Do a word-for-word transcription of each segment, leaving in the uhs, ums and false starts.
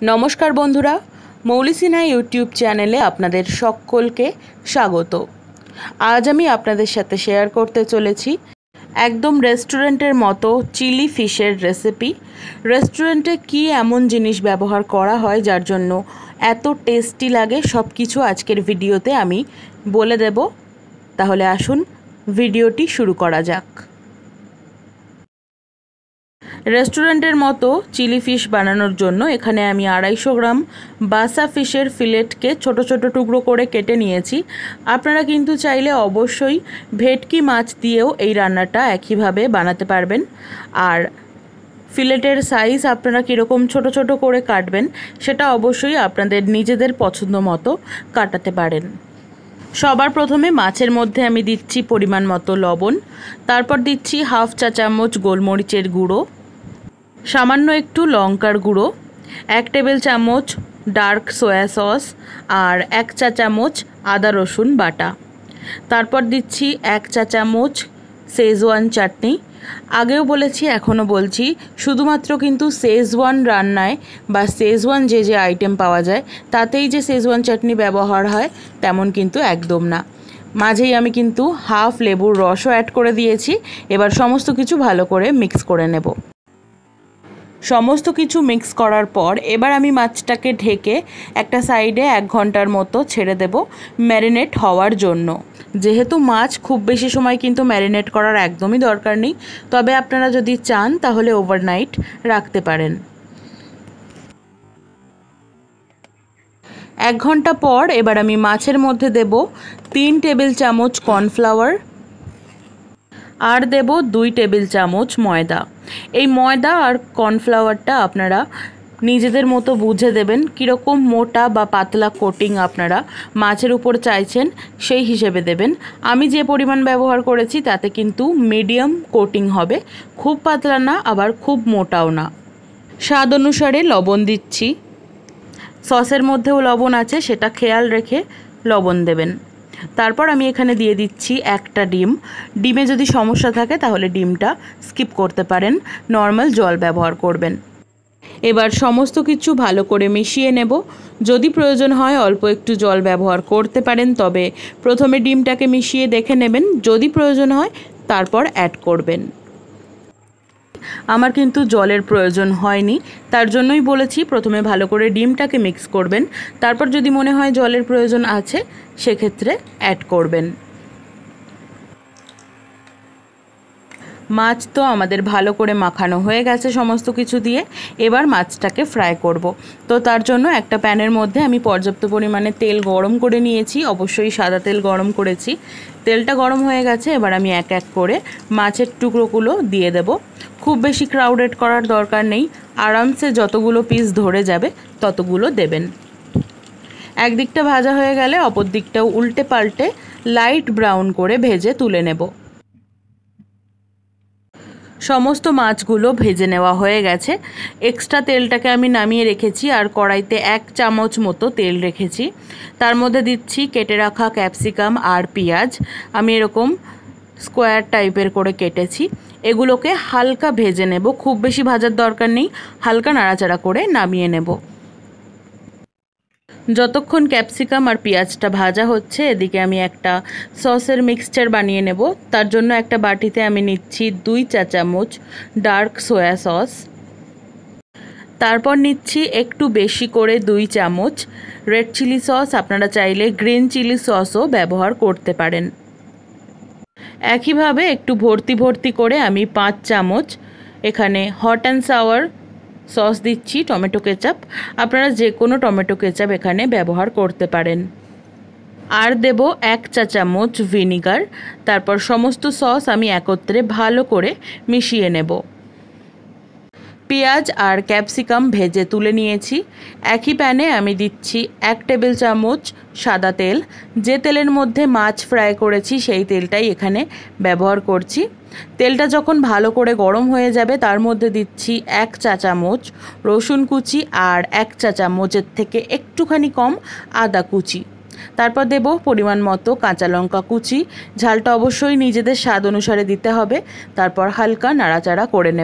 नमस्कार बंधुरा मौली सिन्हा यूट्यूब चैनेले आपनादेर सकलके स्वागत। आज आमी आपनादेर साथे शेयर करते चलेछि एकदम रेस्टुरेंटेर मतो चिली फिशेर रेसिपि। रेस्टुरेंटे कि एमन जिनिस व्यवहार करा हय जार जन्य एत टेस्टी लागे सबकिछु आजकेर भिडियोते आमी बोले देब। ताहले आसुन भिडियोटी शुरू करा जाक। रेस्टुरेंटेर मतो चिली फिश बानानोर जोन्नो एखाने आमी आढ़ाईशो ग्राम बासा फिशेर फिलेटके छोटो छोटो टुकरो करे केटे निएछि। आपनारा किन्तु चाइले अवश्यई भेटकी माछ दिएओ एई रान्नाटा एकई भावे बानाते पारबेन। आर फिलेटेर साइज आपनारा किरकम छोटो छोटो करे काटबेन सेटा अवश्यई आपनादेर निजेदेर पछंद मतो काटाते पारेन। सबार प्रथमे माछेर मध्य आमी दिচ্ছি परिमाण मतो लवण, तारपर दिচ্ছি हाफ चा चामच गोलमरिचेर गुड़ो, सामान्य एकटू लंकार गुड़ो, एक टेबिल चामच डार्क सोया सस और एक चा चामच आदा रसुन बाटा, तारपर दिচ্ছি एक चा चामच शेजवान चाटनी। आगेও বলেছি এখনো বলছি শুধুমাত্র কিন্তু শেজওয়ান রান্নায় বা শেজওয়ান যে যে আইটেম পাওয়া যায় তাতেই যে শেজওয়ান চাটনি ব্যবহার হয় তেমন কিন্তু একদম না। মাঝেই আমি কিন্তু হাফ লেবুর রসও অ্যাড করে দিয়েছি। এবার সমস্ত কিছু ভালো করে মিক্স করে নেব। সমস্ত কিছু মিক্স করার পর এবার আমি মাছটাকে ঢেকে একটা সাইডে এক ঘন্টার মতো ছেড়ে দেব ম্যারিনেট হওয়ার জন্য। যেহেতু মাছ খুব বেশি সময় কিন্তু ম্যারিনেট করার একদমই দরকার নেই, তবে আপনারা যদি চান তাহলে ওভারনাইট রাখতে পারেন। এক ঘন্টা পর এবার আমি মাছের মধ্যে দেব তিন টেবিল চামচ কর্নফ্লাওয়ার আর দেব দুই টেবিল চামচ ময়দা। এই ময়দা আর কর্নফ্লাওয়ারটা আপনারা নিজেদের মতো বুঝে দেবেন কীরকম মোটা বা পাতলা কোটিং আপনারা মাছের উপর চাইছেন সেই হিসেবে দেবেন। আমি যে পরিমাণ ব্যবহার করেছি তাতে কিন্তু মিডিয়াম কোটিং হবে, খুব পাতলা না আবার খুব মোটাও না। স্বাদ অনুসারে লবণ দিচ্ছি, সসের মধ্যেও লবণ আছে সেটা খেয়াল রেখে লবণ দেবেন। তারপর আমি এখানে দিয়ে দিচ্ছি একটা ডিম। ডিমে যদি সমস্যা থাকে তাহলে ডিমটা স্কিপ করতে পারেন, নর্মাল জল ব্যবহার করবেন। এবার সমস্ত কিছু ভালো করে মিশিয়ে নেব। যদি প্রয়োজন হয় অল্প একটু জল ব্যবহার করতে পারেন, তবে প্রথমে ডিমটাকে মিশিয়ে দেখে নেবেন, যদি প্রয়োজন হয় তারপর অ্যাড করবেন। আমার কিন্তু জলের প্রয়োজন হয়নি, তার জন্যই বলেছি প্রথমে ভালো করে ডিমটাকে মিক্স করবেন, তারপর যদি মনে হয় জলের প্রয়োজন আছে সেক্ষেত্রে অ্যাড করবেন। মাছ তো আমাদের ভালো করে মাখানো হয়ে গেছে সমস্ত কিছু দিয়ে। এবার মাছটাকে ফ্রাই করব। তো তার জন্য একটা প্যানের মধ্যে আমি পর্যাপ্ত পরিমাণে তেল গরম করে নিয়েছি, অবশ্যই সাদা তেল গরম করেছি। তেলটা গরম হয়ে গেছে, এবার আমি এক এক করে মাছের টুকরোগুলো দিয়ে দেব। খুব বেশি ক্রাউডেড করার দরকার নেই, আরামসে যতগুলো পিস ধরে যাবে ততগুলো দেবেন। একদিকটা ভাজা হয়ে গেলে অপর দিকটাও উল্টে পাল্টে লাইট ব্রাউন করে ভেজে তুলে নেব। সমস্ত মাছগুলো ভেজে নেওয়া হয়ে গেছে। এক্সট্রা তেলটাকে আমি নামিয়ে রেখেছি আর কড়াইতে এক চামচ মতো তেল রেখেছি। তার মধ্যে দিচ্ছি কেটে রাখা ক্যাপসিকাম আর পেঁয়াজ। আমি এরকম স্কোয়ার টাইপের করে কেটেছি। এগুলোকে হালকা ভেজে নেব, খুব বেশি ভাজার দরকার নেই, হালকা নাড়াচাড়া করে নামিয়ে নেব। যতক্ষণ ক্যাপসিকাম আর পেঁয়াজটা ভাজা হচ্ছে এদিকে আমি একটা সসের মিক্সচার বানিয়ে নেব। তার জন্য একটা বাটিতে আমি নিচ্ছি দুই চা চামচ ডার্ক সোয়া সস, তারপর নিচ্ছি একটু বেশি করে দুই চামচ রেড চিলি সস। আপনারা চাইলে গ্রিন চিলি সসও ব্যবহার করতে পারেন। একইভাবে একটু ভর্তি ভর্তি করে আমি পাঁচ চামচ এখানে হট অ্যান্ড সাওয়ার সস দিচ্ছি, টমেটো কেচাপ। আপনারা যে কোনো টমেটো কেচাপ এখানে ব্যবহার করতে পারেন। আর দেব এক চা চামচ ভিনিগার। তারপর সমস্ত সস আমি একত্রে ভালো করে মিশিয়ে নেব। পেঁয়াজ আর ক্যাপসিকাম ভেজে তুলে নিয়েছি। একই প্যানে আমি দিচ্ছি এক টেবিল চামচ সাদা তেল। যে তেলের মধ্যে মাছ ফ্রাই করেছি সেই তেলটাই এখানে ব্যবহার করছি। তেলটা যখন ভালো করে গরম হয়ে যাবে তার মধ্যে দিচ্ছি এক চা চামচ রসুন কুচি আর এক চা চামচের থেকে একটুখানি কম আদা কুচি। তারপর দেব পরিমাণ মতো কাঁচা লঙ্কা কুচি। ঝালটা অবশ্যই নিজেদের স্বাদ অনুসারে দিতে হবে। তারপর হালকা নাড়াচাড়া করে নেব।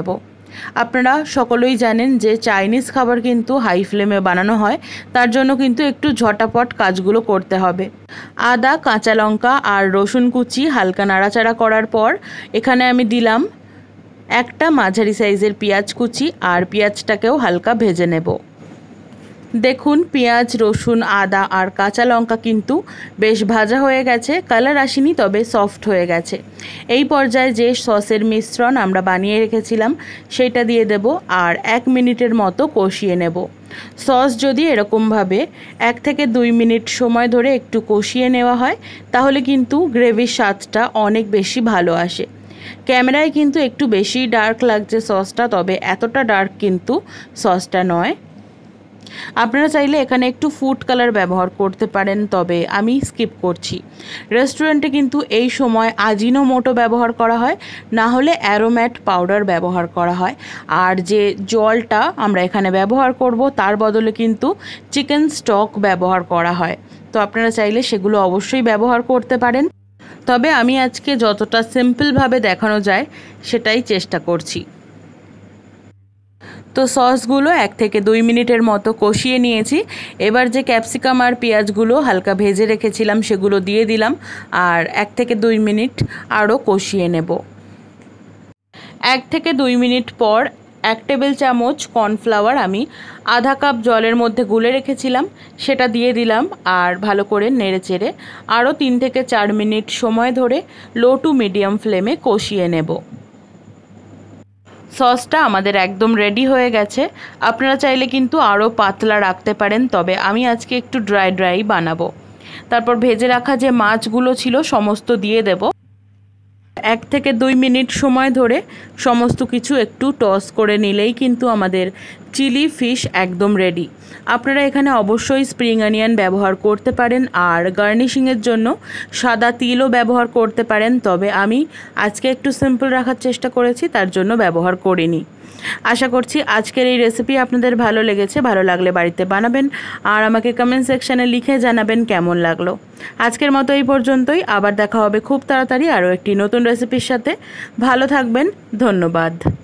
আপনারা সকলেই জানেন যে চাইনিজ খাবার কিন্তু হাই ফ্লেমে বানানো হয়, তার জন্য কিন্তু একটু ঝটাপট কাজগুলো করতে হবে। আদা, কাঁচা লঙ্কা আর রসুন কুচি হালকা নাড়াচাড়া করার পর এখানে আমি দিলাম একটা মাঝারি সাইজের পেঁয়াজ কুচি, আর পেঁয়াজটাকেও হালকা ভেজে নেব। দেখুন পেঁয়াজ, রসুন, আদা আর কাঁচা লঙ্কা কিন্তু বেশ ভাজা হয়ে গেছে, কালার আসেনি তবে সফট হয়ে গেছে। এই পর্যায়ে যে সসের মিশ্রণ আমরা বানিয়ে রেখেছিলাম সেটা দিয়ে দেব, আর এক মিনিটের মতো কষিয়ে নেব। সস যদি এরকমভাবে এক থেকে দুই মিনিট সময় ধরে একটু কষিয়ে নেওয়া হয় তাহলে কিন্তু গ্রেভির স্বাদটা অনেক বেশি ভালো আসে। ক্যামেরায় কিন্তু একটু বেশি ডার্ক লাগছে সসটা, তবে এতটা ডার্ক কিন্তু সসটা নয়। আপনারা চাইলে এখানে একটু ফুড কালার ব্যবহার করতে পারেন, তবে আমি স্কিপ করছি। রেস্টুরেন্টে কিন্তু এই সময় আজিনোমোটো ব্যবহার করা হয়, না হলে অ্যারোম্যাট পাউডার ব্যবহার করা হয়। আর যে জলটা আমরা এখানে ব্যবহার করব তার বদলে কিন্তু চিকেন স্টক ব্যবহার করা হয়, তো আপনারা চাইলে সেগুলো অবশ্যই ব্যবহার করতে পারেন। তবে আমি আজকে যতটা সিম্পলভাবে দেখানো যায় সেটাই চেষ্টা করছি। তো সসগুলো এক থেকে দুই মিনিটের মতো কষিয়ে নিয়েছি। এবার যে ক্যাপসিকাম আর পেঁয়াজগুলো হালকা ভেজে রেখেছিলাম সেগুলো দিয়ে দিলাম, আর এক থেকে দুই মিনিট আরও কষিয়ে নেব। এক থেকে দুই মিনিট পর এক টেবিল চামচ কর্নফ্লাওয়ার আমি আধা কাপ জলের মধ্যে গুলে রেখেছিলাম সেটা দিয়ে দিলাম, আর ভালো করে নেড়ে চেড়ে আরও তিন থেকে চার মিনিট সময় ধরে লো টু মিডিয়াম ফ্লেমে কষিয়ে নেব। সসটা আমাদের একদম রেডি হয়ে গেছে। আপনারা চাইলে কিন্তু আরও পাতলা রাখতে পারেন, তবে আমি আজকে একটু ড্রাই ড্রাই বানাবো। তারপর ভেজে রাখা যে মাছগুলো ছিল সমস্ত দিয়ে দেব। এক থেকে দুই মিনিট সময় ধরে সমস্ত কিছু একটু টস করে নিলেই কিন্তু আমাদের চিলি ফিশ একদম রেডি। আপনারা এখানে অবশ্যই স্প্রিং অনিয়ন ব্যবহার করতে পারেন, আর গার্নিশিংয়ের জন্য সাদা তিলও ব্যবহার করতে পারেন, তবে আমি আজকে একটু সিম্পল রাখার চেষ্টা করেছি, তার জন্য ব্যবহার করিনি। আশা করছি আজকের এই রেসিপি আপনাদের ভালো লেগেছে। ভালো লাগলে বাড়িতে বানাবেন আর আমাকে কমেন্ট সেকশানে লিখে জানাবেন কেমন লাগলো। আজকের মতো এই পর্যন্তই, আবার দেখা হবে খুব তাড়াতাড়ি আরও একটি নতুন রেসিপির সাথে। ভালো থাকবেন, ধন্যবাদ।